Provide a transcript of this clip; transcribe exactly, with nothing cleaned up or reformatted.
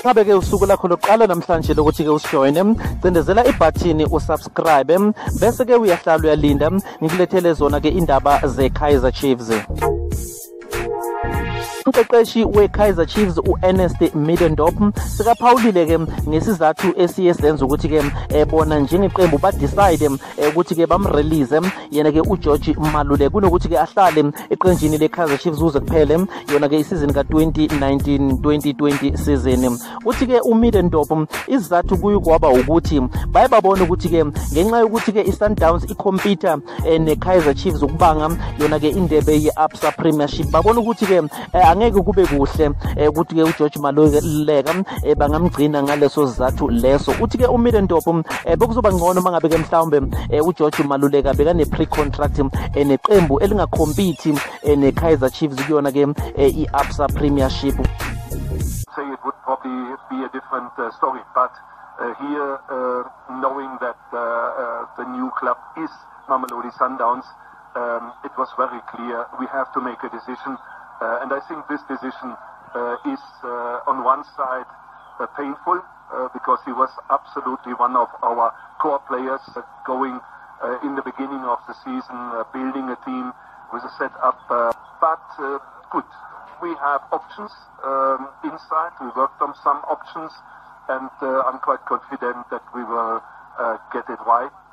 Ngabe ke usuku lakho lokuqala namhlanje lokuthi ke usijoine cindezela ibhathini usubscribe bese ke uyahlala uyalinda ngikulethele zona ke indaba ze Kaizer Chiefs. Umqeqeshi we-Kaizer Chiefs u-Ernest Middendorp sikaphawulile ke ngesizathu esiye senza ukuthi ke ebona njengeqembu ba-decide ukuthi ke bamrelease yena ke uGeorge Maluleka kunokuthi ke ahlale eqenjini le-Kaizer Chiefs uze kuphele yona ke isizini ka-twenty nineteen twenty twenty season. Uthi ke uMiddendorp isizathu kuyi kwaba ukuthi baye babona ukuthi ke ngenxa yokuthi ke i-Sundowns i-compete ne-Kaizer Chiefs ukubanga yona ke indebe ye-Absa Premiership babona ukuthi ke angeke kube kuhle ukuthi ke uGeorge Maluleka bangamgcina ngaleso sizathu leso. Uthi ke uMiddendorp bekuzoba ngcono mangabe ke mhlawumbe uGeorge Maluleka bekane pre-contract neqembu elingacompete neKaizer Chiefs kuyona ke i-Absa Premiership. Say it would probably be a different uh, story, but uh, here uh, knowing that uh, uh, the new club is Mamelodi Sundowns, um, it was very clear we have to make a decision. Uh, and I think this decision uh, is uh, on one side uh, painful uh, because he was absolutely one of our core players uh, going uh, in the beginning of the season, uh, building a team with a setup. Uh, but uh, good, we have options um, inside. We worked on some options, and uh, I'm quite confident that we will uh, get it right.